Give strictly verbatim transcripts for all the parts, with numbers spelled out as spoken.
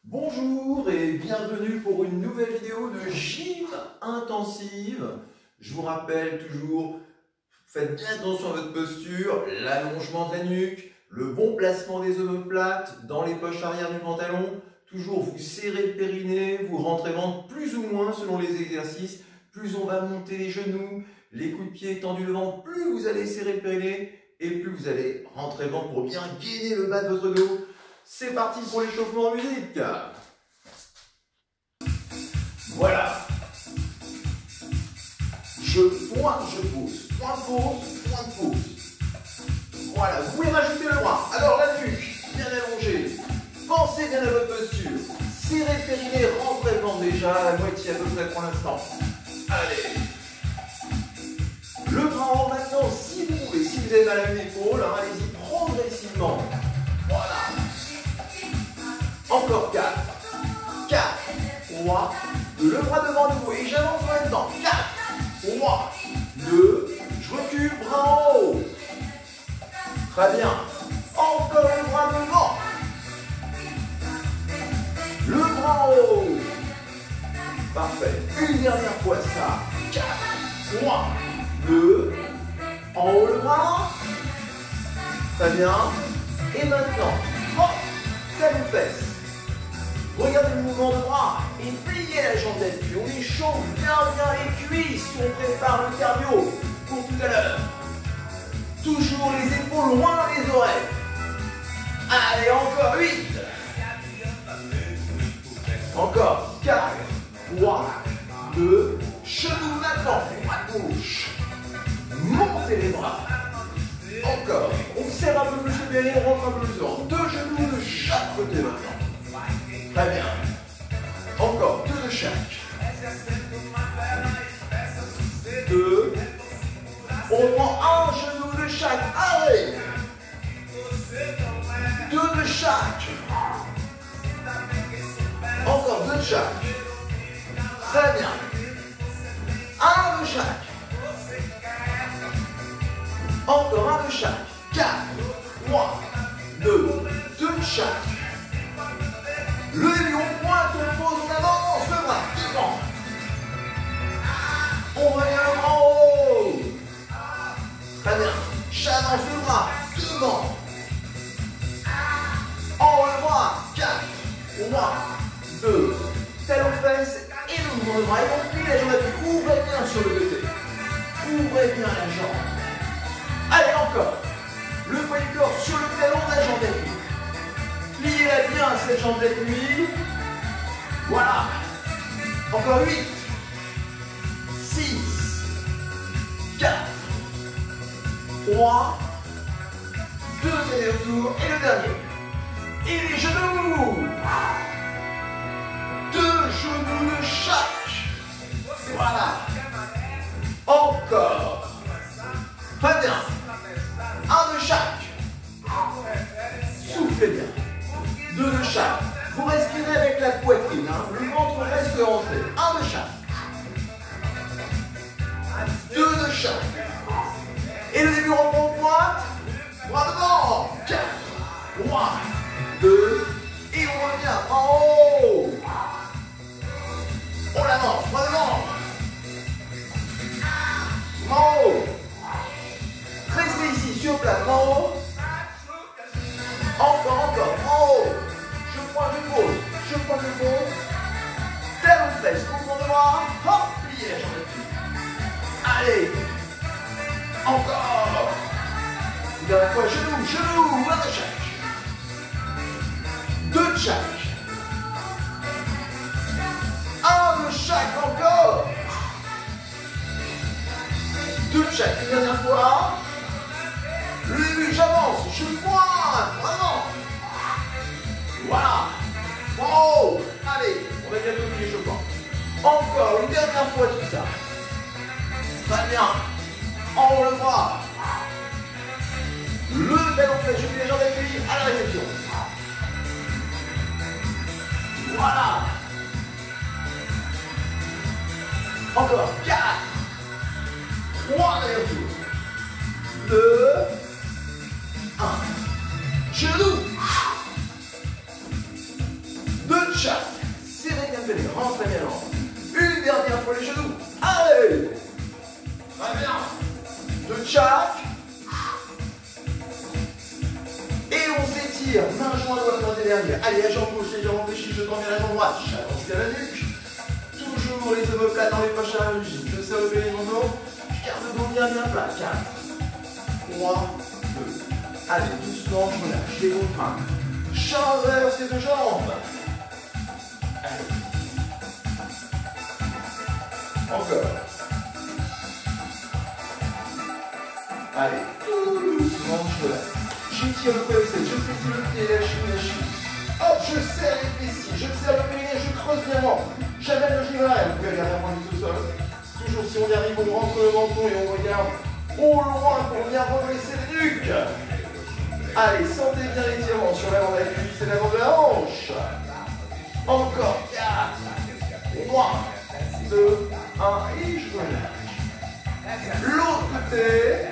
Bonjour et bienvenue pour une nouvelle vidéo de gym intensive. Je vous rappelle toujours, faites bien attention à votre posture, l'allongement de la nuque, le bon placement des omoplates dans les poches arrière du pantalon. Toujours vous serrez le périnée, vous rentrez ventre plus ou moins selon les exercices. Plus on va monter les genoux, les coups de pied tendus devant, plus vous allez serrer le périnée et plus vous allez rentrer ventre pour bien gainer le bas de votre dos. C'est parti pour l'échauffement en musique. Voilà. Je pointe, je pousse. Pointe, pose, pointe, pousse. Voilà. Vous pouvez rajouter le bras. Alors la nuque, bien allongée. Pensez bien à votre posture. Serrez le périnée, rentrez le ventre déjà à la moitié à peu près pour l'instant. Allez. Le bras en haut maintenant, si vous pouvez, si vous avez mal à une épaule, hein, allez-y progressivement. Voilà. Encore quatre, quatre, trois, le bras devant nous et j'avance en même temps. quatre, trois, deux, je recule, bras en haut. Très bien. Encore le bras devant. Le bras en haut. Parfait. Une dernière fois ça. quatre, trois, deux, en haut le bras. Très bien. Et maintenant, hop, telle aux fesses. Regardez le mouvement de bras et pliez la jambe puis on échauffe bien bien les cuisses, on prépare le cardio pour tout à l'heure. Toujours les épaules loin des oreilles. Allez, encore huit. Encore quatre, trois, deux, genoux maintenant, bras gauche. Montez les bras. Encore, on serre un peu plus le périnée, on rentre un peu plus devant. Deux genoux de chaque côté maintenant. Très bien. Encore deux de chaque. Deux. On prend un genou de chaque. Allez. Deux de chaque. Encore deux de chaque. Très bien. Un de chaque. Encore un de chaque. Quatre. Trois. Deux. Deux de chaque. Levez, on pointe, on pose, on avance, le bras devant. On revient le bras en haut. Très bien. J'avance le bras devant. En haut le bras. quatre, trois, deux. Telle aux fesses et le mouvement de bras. Et on plie la jambe à pied. Ouvrez bien sur le côté. Ouvrez bien la jambe. Allez, encore. Le poids du corps sur le talon de la jambe à pied. Pliez-la bien cette jambe d'appui. Voilà. Encore huit, six, quatre, trois, deux allers-retours et le dernier. Et les genoux. Deux genoux de chaque. Voilà. Encore. Très bien. Un de chaque. Soufflez bien. Deux de chaque. Vous respirez avec la poitrine. Hein. Le ventre reste rentré. Un de chaque. Deux de chaque. Et le début reprend en pointe. Bras devant. quatre, trois, deux. Et on revient en haut. On avance. Bras devant. Bras en haut. Restez ici sur place. Bras en haut. Encore, encore. En haut. Je prends, je pose, je prends, je pose. Telle aux fesses, mouvement de bras. Hop, pliez la jambe dessus. Allez. Encore. Une dernière fois, genou, genou, un de chaque. Deux de chaque. Un de chaque encore. Deux de chaque, une dernière fois. Le début, j'avance, je pointe, vraiment. Voilà. Oh. Allez, on va bientôt finir l'échauffement. Encore une dernière fois tout ça. Très bien. En haut le bras. Le talon fait, je mets les jambes d'appui à la réception. Voilà. Encore quatre, trois allers-retours. deux, un. Genou. Deux de chaque. Tchac. Serrez bien les, rentrez bien l'entre. Une dernière fois les genoux. Allez. Très bien. De tchac. Et on s'étire. Main jointe, doigt pointé derrière. Allez, la jambe gauche, les jambes fléchies, je tends bien la jambe droite. J'avance bien la nuque. Toujours les omoplates dans les poches à la régime. Je serre le périnée mon dos. Je garde le dos bien bien plat. quatre, trois, deux. Allez, doucement, je relâche. Les contraintes. J'enlève ces deux jambes. Allez. Encore. Allez, tout doucement, je relâche. J'étire le poignet, je fais le pied, la cheville, la cheville. Hop, je serre les fessiers, je serre le périnée, je creuse bien ventre. J'amène le genou arrière, vous pouvez regarder un point du sol. Toujours si on y arrive, on rentre le menton et on regarde au loin pour bien redresser les nuques. Allez, sentez bien l'étirement sur l'avant de la cuisse et l'avant de la hanche. Encore quatre, trois, deux, un, et je relâche. L'autre côté.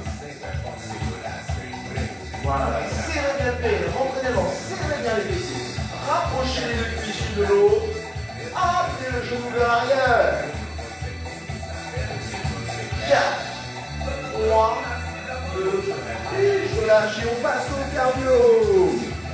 Voilà, serrez bien le périnée, rentrez bien dans, serrez bien les fessiers. Rapprochez les deux cuisses de l'eau. Amenez le genou vers l'arrière. quatre, trois, deux, et je relâche et on passe au cardio.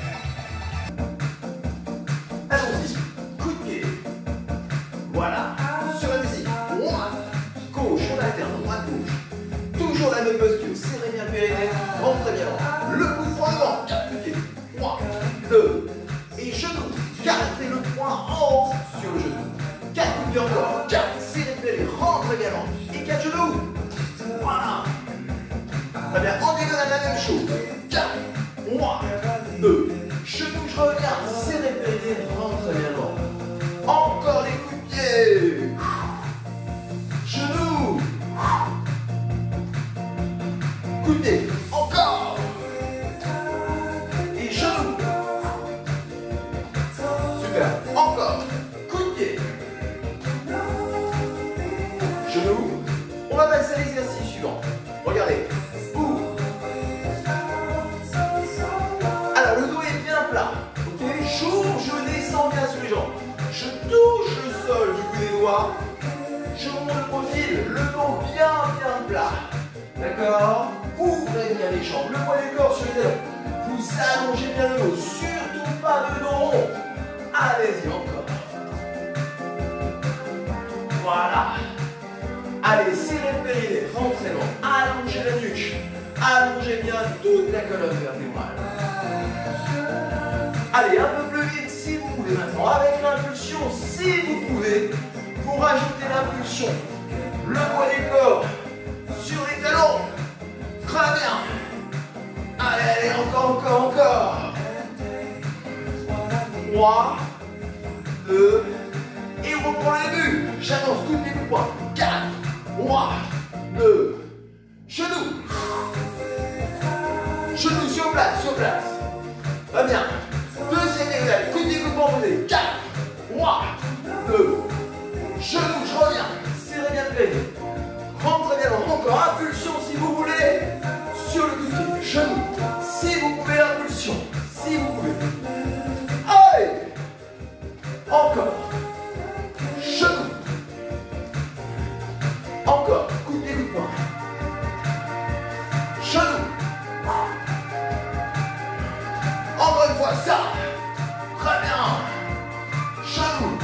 Allons-y, coup de pied. Voilà, sur la musique, droite, gauche, on alterne, droite, gauche. Toujours la même posture, serrez bien le périnée, rentrez bien l'entre. Le coup de poing devant, quatre coups de pied, trois, deux, et genou, quatre et le poing en haut sur le genou. quatre coups de pied encore, quatre, serrez le périnée, rentrez bien l'entre. Et quatre genoux, voilà. Très bien, en diagonale la même chose. quatre, trois, deux, genoux, je reviens, serrez le périnée, rentrez bien l'entre. Encore les coups de pied. Genoux. Coup de pied. Encore. Et genoux. Super. Encore. Coup de pied. Genoux. On va passer à l'exercice suivant. Regardez. Ouh. Alors le dos est bien plat. Ok. J'ouvre, je descends bien sur les jambes. Je touche le sol du bout des doigts. Je monte le profil, le dos bien bien plat. D'accord? Ouvrez bien les jambes, le poids du corps sur les talons. Vous allongez bien le dos, surtout pas de dos rond. Allez-y encore. Voilà. Allez, serrez le périnée, rentrez loin. Allongez la nuque. Allongez bien toute la colonne vertébrale. Allez, un peu plus vite si vous pouvez maintenant. Avec l'impulsion, si vous pouvez, vous rajoutez l'impulsion. Le poids du corps sur les talons. Très bien. Allez, allez, encore, encore, encore. trois, deux, et on reprend le début. J'avance tous les coups de poing. quatre, trois, deux, genoux. Genoux sur place, sur place. Très bien. Deuxième diagonale, coup de pied, coup de poing posé. quatre, trois, deux, genoux, je reviens. Serrez bien le périnée. Rentrez bien dans encore. Impulsion si vous voulez. Sur le coup de pied. Genoux. Si vous pouvez, l'impulsion. Si vous pouvez. Allez. Encore. Genoux. Encore. Coup de pied, coup de poing. Genoux. Encore une fois, ça. Très bien. Genoux.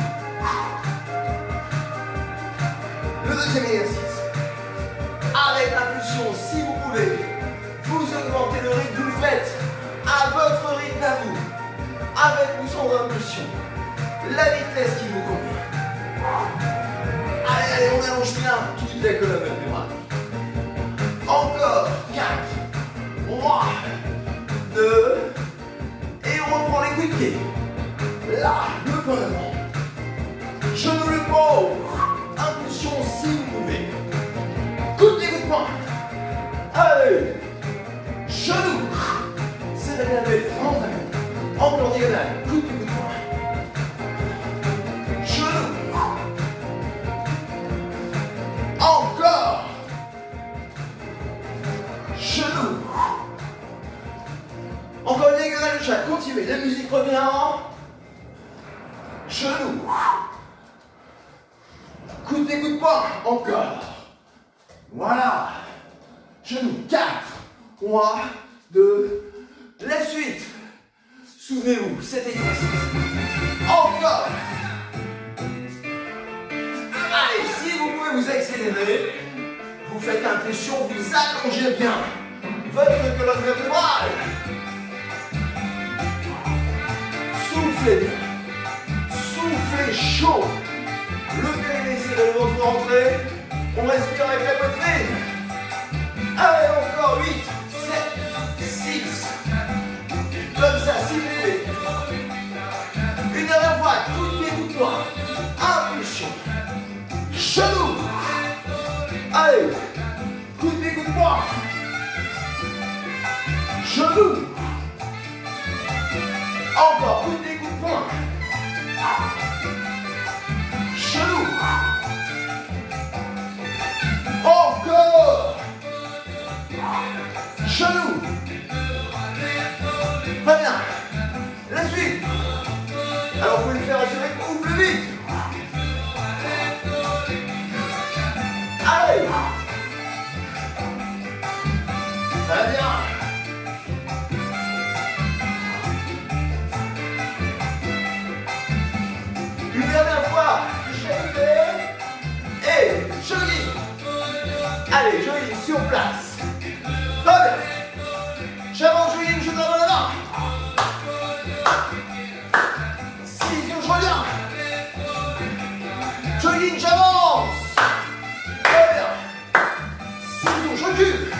Le deuxième exercice. Avec l'impulsion, si vous pouvez, vous augmentez le rythme que vous faites à votre rythme à vous, avec ou sans impulsion, la vitesse qui vous convient. Allez, allez, on allonge bien toute la colonne vertébrale. Encore, quatre, trois, deux, et on reprend les coups de pied. Là, le point d'avant. Genou le pot. Impulsion si vous pouvez. Coup de pied, coup de poing. Allez. Genou. Serrez bien la tête. Encore diagonale. Coup de pied, coup de poing. Genou. Encore. Genou. Encore une diagonale de chaque. Continuez. La musique revient. Genou. Coup de pied, coup de poing. Encore. Voilà. Genou. quatre. un, deux. La suite. Souvenez-vous, cet exercice. Encore. Allez, si vous pouvez vous accélérer, vous faites impulsion, vous allongez bien votre colonne vertébrale. Soufflez bien. Soufflez chaud. Le périnée c'est de ventre rentré. On respire avec la poitrine. Allez, encore huit, sept, six. Comme ça, s'il vous plaît. Une dernière fois, coup de pied, coup de poing. Impulsion. Genou. Allez. Coup de pied, coup de poing. Genou. Encore. Coup de pied, coup de poing. Genou. Encore. Genou. Très bien. La suite. Alors vous pouvez le faire assez vite ou plus vite. Allez. Très bien. Une dernière fois. Et jogging. Allez, jogging sur place. Très bien. J'avance jogging, je donne la main. Ciseaux, je reviens. Jogging, j'avance. Très bien. Ciseaux, je recule.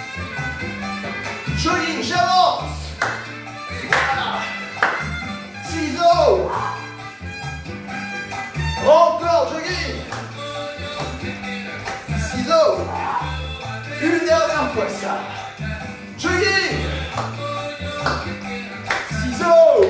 Jogging, j'avance. Voilà. Ciseaux. Encore jogging. Ciseaux. Une dernière fois ça. Jogging. Ciseaux.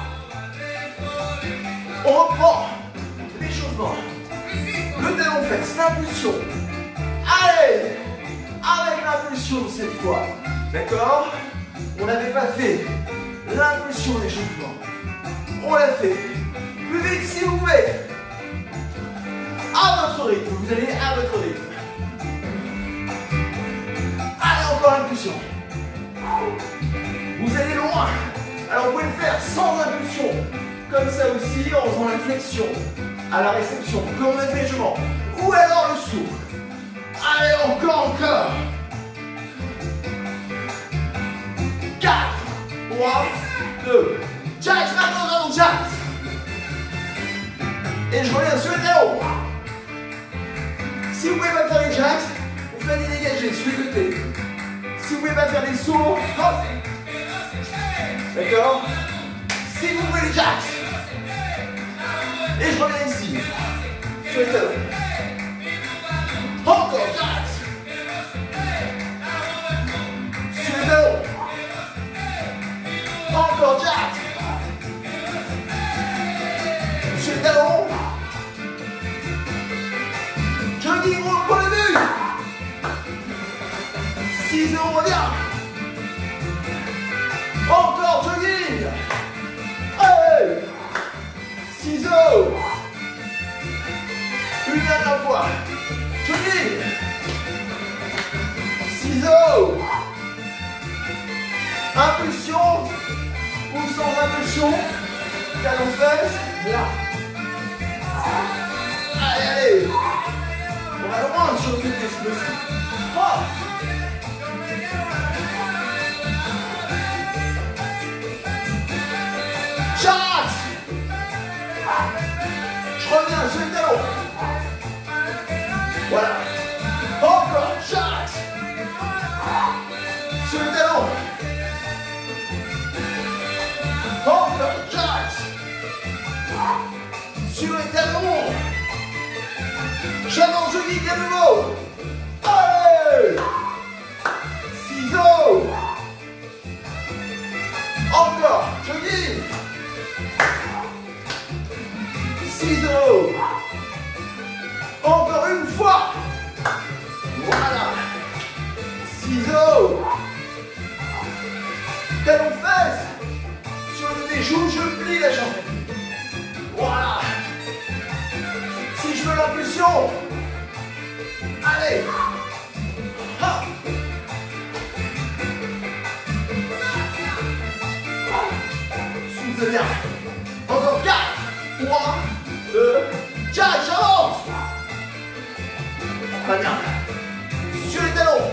On reprend l'échauffement. Le talon fesse, l'impulsion. Allez. Avec l'impulsion cette fois. D'accord? On n'avait pas fait l'impulsion d'échauffement. On l'a fait. Plus vite si vous voulez. À votre rythme. Vous allez à votre rythme. Allez, encore l'impulsion. Vous allez loin. Alors vous pouvez le faire sans impulsion. Comme ça aussi, en faisant la flexion à la réception, comme on a fait justement. Ou alors le souffle. Allez, encore, encore. quatre, trois, deux. Jax, maintenant, vraiment, Jax. Et je reviens sur le talon. Si vous ne pouvez pas faire les Jax, vous faites des dégagés sur les côtés. Si vous ne pouvez pas faire des sauts, hop. D'accord? Si vous voulez les Jax. Et je reviens ici. Sur les talons. Encore Jax. Sur les talons. Encore Jax. Sur les talons. Jogging pour le but. Ciseaux, on revient. Encore jogging. Hey. Ciseaux. Une dernière fois. Jogging. Ciseaux. Impulsion. Ou sans impulsion. Talon fesse. Là. Allez, allez. On va le rendre sur le côté, c'est possible. Oh. Jax. Je reviens sur le talon. Voilà. Encore Jax. Sur le talon. Encore Jax. Sur les talons. J'avance, je vis à nouveau. Allez. Ciseaux. Encore, jogging. Ciseaux. Encore une fois. Voilà. Ciseaux. Talon fesse. Sur le côté joue, je plie la jambe. Voilà. impulsion. Allez. Ha. Soufflez bien. Encore quatre, trois, deux, quatre, j'avance. Très bien. Sur les talons.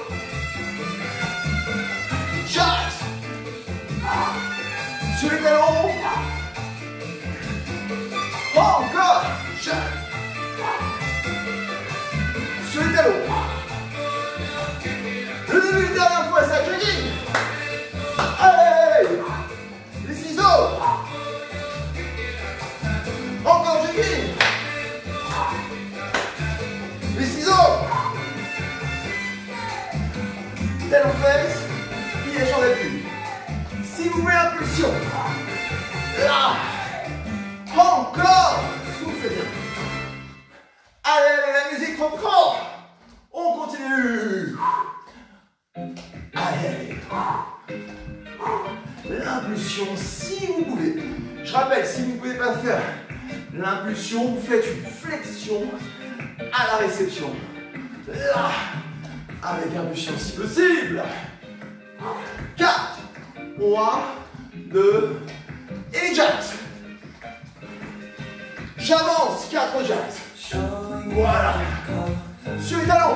Chasse. Sur les talons. Encore. Chasse. Sur les talons. Le début, une dernière fois, ça jogging. Allez. Les ciseaux. Encore jogging. Les ciseaux. Talon fesse. Pied en appui. Si vous voulez impulsion. Là. Encore. Soufflez bien. Allez, la musique reprend. On continue. Allez. L'impulsion, si vous pouvez. Je rappelle, si vous ne pouvez pas faire l'impulsion, vous faites une flexion à la réception. Là. Avec impulsion si possible. quatre, trois, deux, et jacks. J'avance, quatre jacks. Voilà. Sur les talons.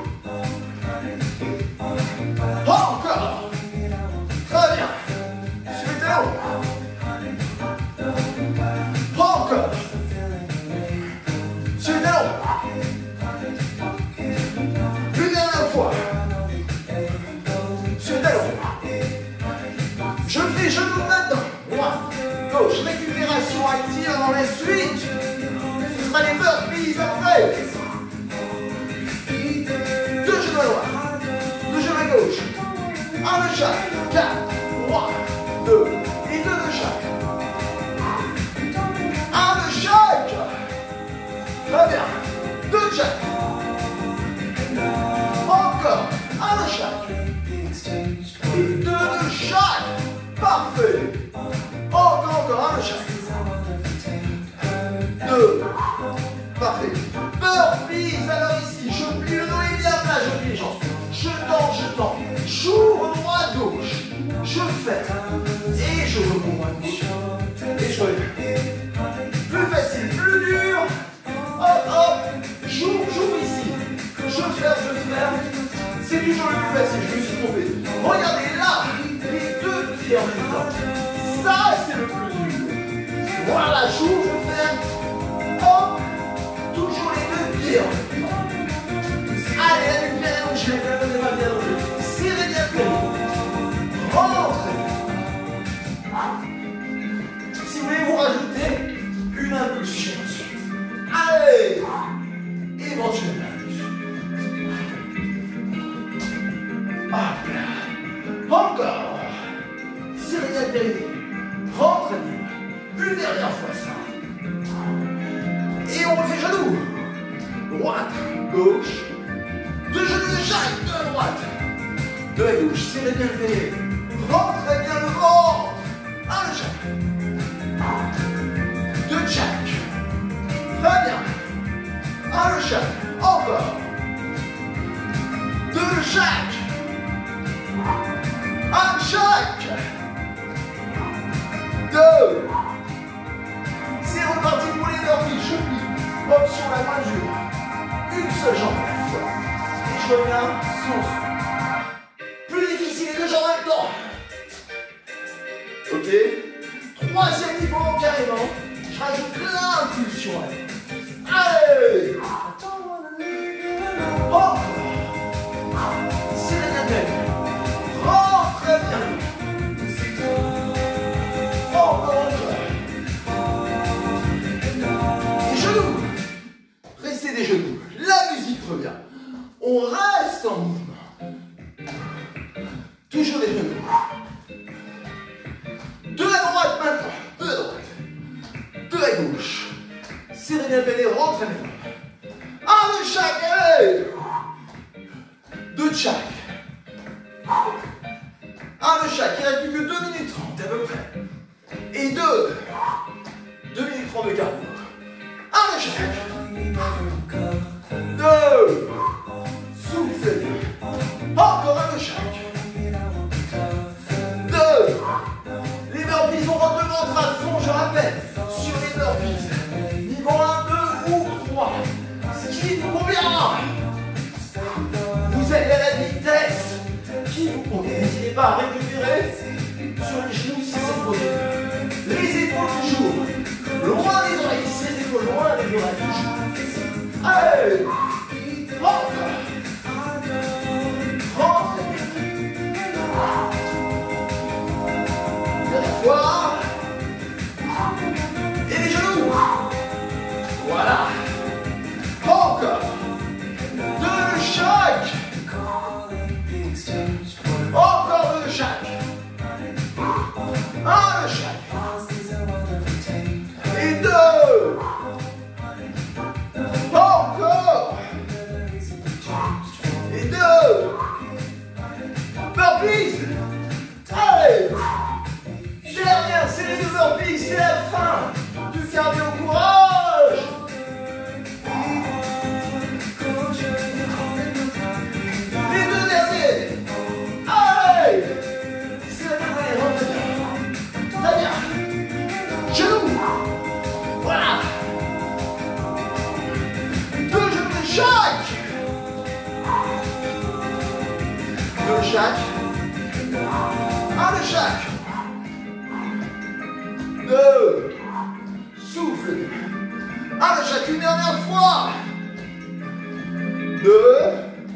Encore. Très bien. Sur les talons. Encore. Sur les talons. Une dernière fois. Sur les talons. Je fais genou maintenant. Droite, gauche, récupération active avant la suite. Ce sera les burpees après. Deux genoux à droite, deux genoux à gauche. Un de chaque. quatre, trois, deux et deux de chaque. Un de chaque. Très bien. Deux de chaque. Encore. Un de chaque. Et deux de chaque. Parfait. Encore, encore. Un de chaque. Deux. Parfait. Burpees. Alors ici, je plie le dos et bien là, je plie les jambes. Je tends, je tends. J'ouvre droite, gauche. Je fais. Et je remonte à gauche. Et je reviens. Plus facile, plus dur. Hop, hop. J'ouvre, j'ouvre ici. Je ferme, je ferme. C'est toujours le plus facile, je me suis trompé. Regardez là, les deux pieds en même temps. Ça, c'est le plus dur. Voilà, j'ouvre, je ferme. Hop. Toujours les deux pieds en même temps. Allez, allez, bien allongé, bien allongé. Serrez bien le périnée. Rentrez. Si vous voulez vous rajouter une impulsion. Allez. Éventuellement. Hop là. Encore. Serrez bien le périnée. Rentrez bien. Une dernière fois ça. Et on refait genoux. Droite, gauche. Deux genoux de chaque, deux à droite. Deux à gauche, serrez bien le périnée. Rentrez bien le ventre. Un de chaque. Deux de chaque. Très bien. Un de chaque. Encore. Deux de chaque. Un de chaque. Deux. C'est reparti pour les burpees. Je plie. Option la main dure. Une seule jambe à la fois. Et je reviens sous. Plus difficile les deux jambes en même temps. Ok. Troisième niveau carrément. Je rajoute l'impulsion. Allez. Oh. C'est la tête. Rentrez bien. Encore. Les genoux. Restez des genoux. La musique revient. On reste en mouvement. Toujours des genoux. Deux à droite maintenant. Deux à droite. Deux à gauche. Serrez bien le périnée, rentrez bien. Un de chaque, allez. Deux de chaque. Un de chaque. Il ne reste plus que deux minutes trente à peu près. Et deux. deux minutes trente de cardio. Un de chaque. n'hésitez pas à récupérer sur les genoux si c'est possible. Les épaules toujours. Loin des oreilles. Ces épaules loin des oreilles toujours. Allez. Rentre. Rentre. Dernière fois. Et les genoux. Voilà. Encore. Deux de chaque. Encore deux de chaque. Un de chaque. Et deux. Encore. Et deux. Burpees. Allez. Dernière, c'est les deux burpees, c'est la fin du cardio. Courage. Les deux derniers. Allez. C'est la dernière, rentre bien. Très bien. Genoux. Voilà. Deux genoux de chaque. Deux de chaque. Un de chaque. Deux. Souffle. Un de chaque, une dernière fois. Deux.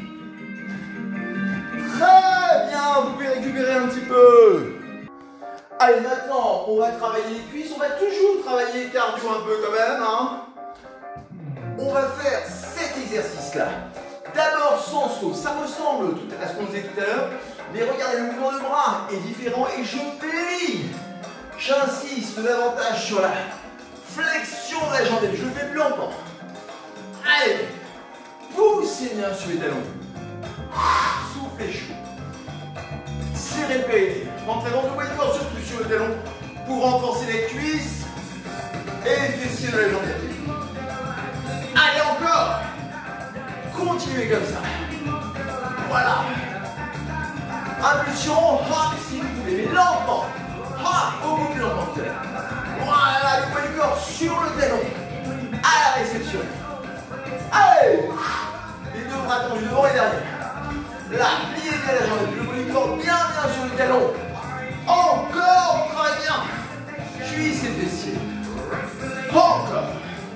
Très bien, vous pouvez récupérer un petit peu. Allez, maintenant, on va travailler les cuisses. On va toujours travailler cardio un peu quand même. Hein. On va faire cet exercice-là. D'abord sans saut. Ça ressemble tout à ce qu'on faisait tout à l'heure. Mais regardez, le mouvement de bras est différent et je plie. J'insiste davantage sur la flexion de la jambe. Je le fais plus longtemps. Allez. Poussez bien sur les talons. Soufflez chaud. Serrez le périnée. Rentrez dans le poids de corps, surtout sur le talon, pour renforcer les cuisses et les fessiers de la jambe. Allez, encore. Continuez comme ça. Voilà. Impulsion, hop, si vous voulez, mais lentement. Hop, beaucoup plus lentement. Voilà, le poids du corps sur le talon. À la réception. Allez. Les deux bras tendus devant et derrière. Là, pliez bien la jambe, le poids du corps bien bien sur le talon. Encore, on travaille bien. Cuisses et fessiers. Encore.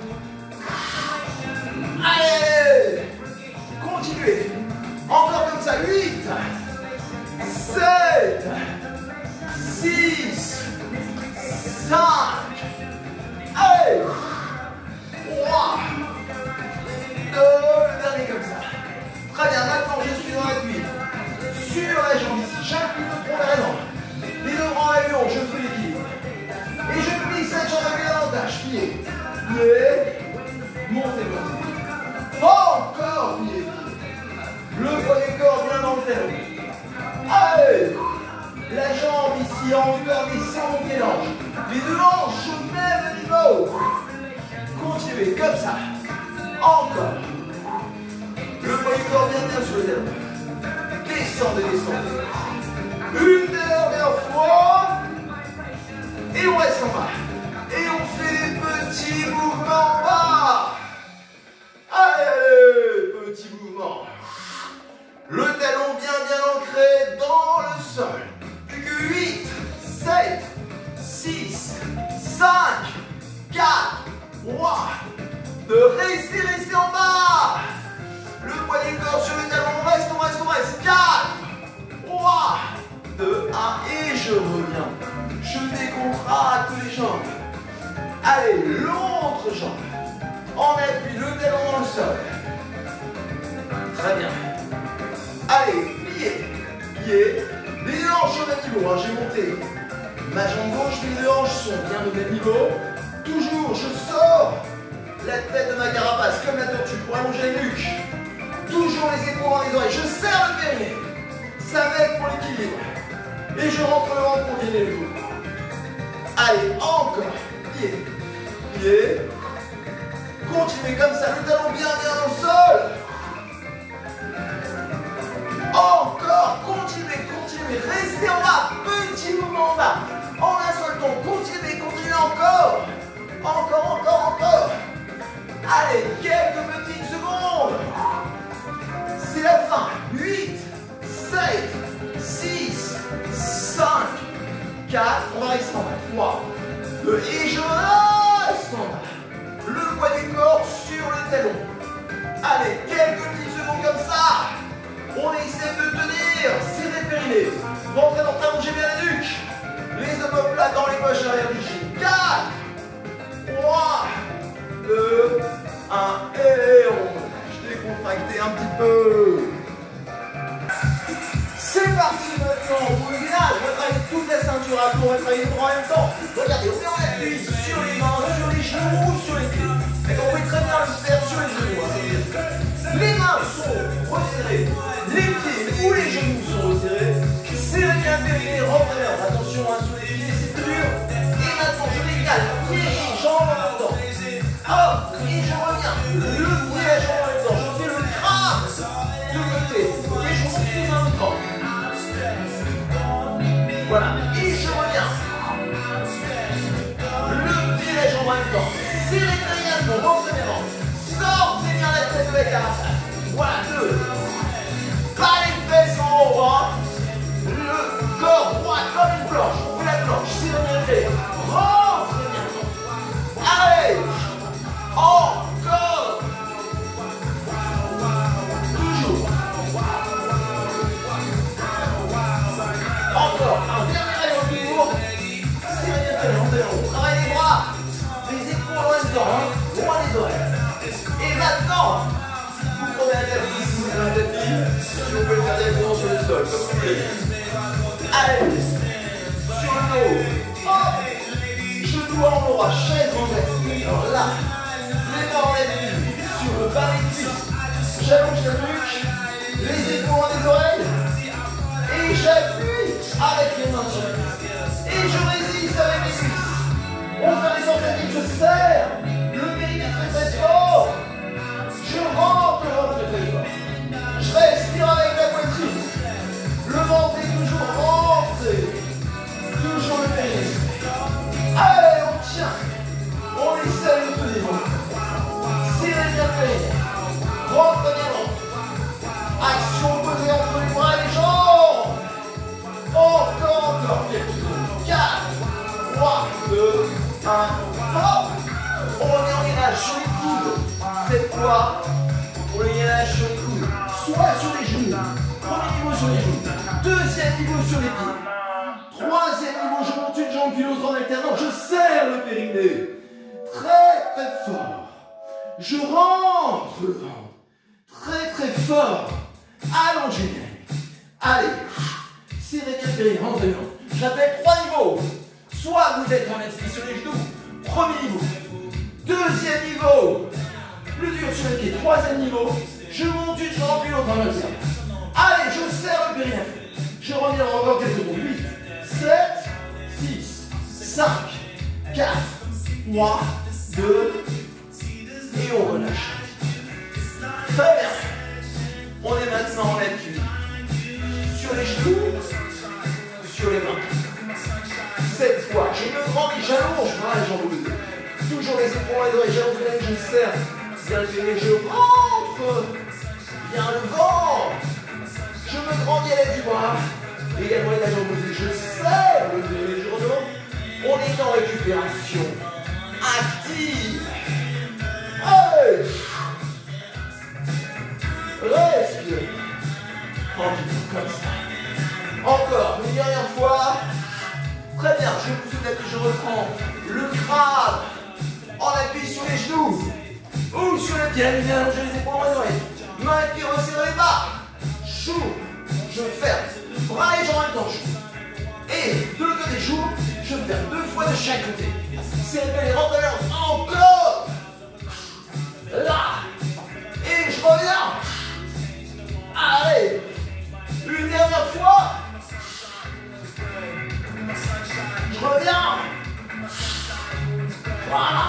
Allez. Continuez. Encore comme ça. huit, sept, six, cinq. Allez. trois, deux, le dernier comme ça. Très bien, maintenant je suis dans la cuisse. Sur la jambe ici, j'inclus le tronc vers l'avant. Les deux bras à l'union, je fais l'équilibre. Et je plie cette jambe avec l'avantage. Pliez. Pliez. Montez, montez. Encore pliez. Le poids du corps bien dans le talon. Allez. La jambe ici en hauteur des cent monter l'ange. Les deux hanches au même niveau. Continuez comme ça. Encore. Le poids du corps bien bien sur le talon. Descendez, descendez. Une dernière fois. Et on reste en bas. Et on fait des petits mouvements en bas. Allez, petits mouvements. Le talon bien bien ancré dans le sol. Plus que huit, sept, six, cinq, quatre, trois, deux. Restez, restez en bas. Le poids du corps sur le talon. On reste, on reste, on reste. quatre, trois, deux, un. Et je reviens. Je décontracte les jambes. Allez, l'autre jambe. On appuie le talon dans le sol. Très bien. Allez, pliez. Pliez. Les hanches au même niveau. Hein, j'ai monté. Ma jambe gauche, mes deux hanches sont bien au même niveau. Toujours, je sors la tête de ma carapace comme la tortue pour allonger la nuque. Toujours les épaules dans les oreilles. Je serre le périnée. Ça m'aide pour l'équilibre. Et je rentre le ventre pour gagner le coup. Allez, encore. Pliez. Pliez. Continuez comme ça. Le talon bien bien dans le sol. Encore. Continuez, continuez. Restez en bas. Petit mouvement en bas. En un seul ton. Continuez, continuez encore. Encore, encore, encore. Allez, quelques petites secondes. C'est la fin. huit, sept, six, deux, un, et on relâche. Décontractez un petit peu. C'est parti maintenant pour le gainage. On va travailler toute la ceinture à tour, on va travailler les bras en même temps. Regardez, on met en appui sur les mains, sur les genoux, sur les pieds. Et on peut très bien le faire sur les genoux. Hein. Les mains sont resserrées, les pieds ou les genoux sont resserrés. Serrez bien le périnée, rentrez bien. Attention hein, sur les pieds, c'est plus dur. Et maintenant, je les cale, pieds et jambes en même temps. Hop, et je reviens. Le pied et la jambe en même temps. Je fais le crâne de côté. Et je monte sous un autre. Voilà, et je reviens. Le pied et la jambe en même temps. Serrez bien le dos, rentrez bien. Sortez bien la tête de la carapace. Voilà, deux. Pas les fesses en haut, hein. Le corps droit comme une planche. On fait la planche, serrez bien le pied. Rentrez bien. Allez. Encore. Toujours. Encore. Un dernier tour. Serrez bien le pied. On travaille les bras. Les épaules en même temps. Hein. Loin les oreilles. Et maintenant, vous prenez un tapis si vous avez un tapis. Si vous pouvez le faire directement sur le sol, comme vous voulez. Allez, sur le dos. Hop, genoux en droit, chaise renversée. Alors là, les mains en appui sur le bas des cuisses. J'allonge la nuque, les épaules en les oreilles. Et j'appuie avec les mains sur les cuisses. Et je résiste avec les cuisses. On fait les tentatives, je serre. Le périnée très très fort. Je rentre le ventre très fort. Je respire avec la poitrine. Le ventre est toujours rentré. Toujours le périnée. Allez, on tient. On essaye de tenir. Serrez bien le périnée. Rentre bien le ventre. Action posée entre les bras et les jambes. Encore, encore. quatre, trois, deux, un. Hop. On revient en gainage sur les coudes. Cette fois, on les gainage sur les coudes. Soit sur les genoux. Premier niveau sur les genoux. Deuxième niveau sur les pieds. Troisième niveau, je monte une jambe puis l'autre en alternant. Je serre le périnée. Très très fort. Je rentre le ventre. Très très fort. Allongez. Allez. Serrez bien le périnée. Rentrez bien. J'appelle trois niveaux. Soit vous êtes en appui sur les genoux. Premier niveau. Deuxième niveau. Plus dur sur les pieds. Troisième niveau. Je monte une jambe puis l'autre en alternant. Allez, je serre le périnée. Je reviens encore quelques secondes. huit, sept, six, cinq, quatre, trois, deux, et on relâche. Très bien. On est maintenant en appui. Sur les genoux, sur les mains. Cette fois, je me grandis, j'allonge bras et jambes ouvertes. Toujours les épaules et les oreilles, j'allonge les je serre. Bien le périnée, je rentre. Bien le ventre. Je me grandis à l'aide du bras. Également la jambe posée. Je serre le périnée, je redonne. On est en récupération active. Allez. Respire. Tranquille, comme ça. Encore, une dernière fois. Très bien, je pousse le tapis, je reprends le crâne en appui sur les genoux ou sur le pied. Allez, bien allonger les épaules en les oreilles. Main et pied resserrés bas. J'ouvre, je ferme. Bras et jambes en même temps, j'ouvre. Et de l'autre côté, j'ouvre, je ferme deux fois de chaque côté. Serrez les rentres encore. Là. Et je reviens. Allez. Une dernière fois. Je reviens. Voilà.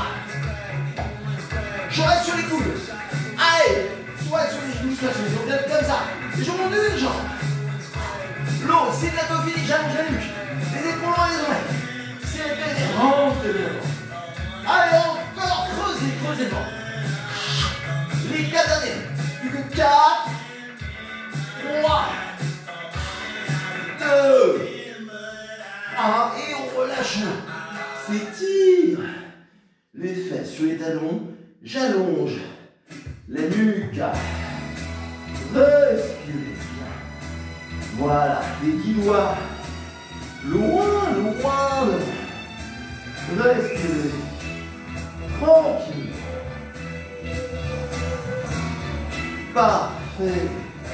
Je reste sur les coudes. Allez. Soit sur les genoux, soit sur les jambes. Comme ça. Et je monte une jambe. L'autre, c'est bientôt fini. J'allonge la nuque. Les épaules dans les oreilles. C'est le périnée. Rentrez bien. Allez, encore. Creusez, creusez devant. Les quatre derniers. Plus que quatre. trois. deux. un. Et on relâche. S'étire. Les fesses sur les talons. J'allonge la nuque. Respirez. Voilà, les dix doigts. Loin, loin. Respirez. Tranquille. Parfait.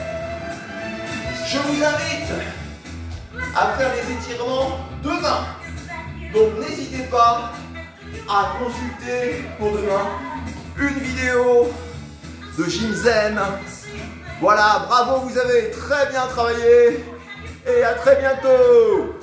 Je vous invite à faire les étirements demain. Donc n'hésitez pas à consulter pour demain une vidéo de Gym Zen. Voilà, bravo, vous avez très bien travaillé et à très bientôt.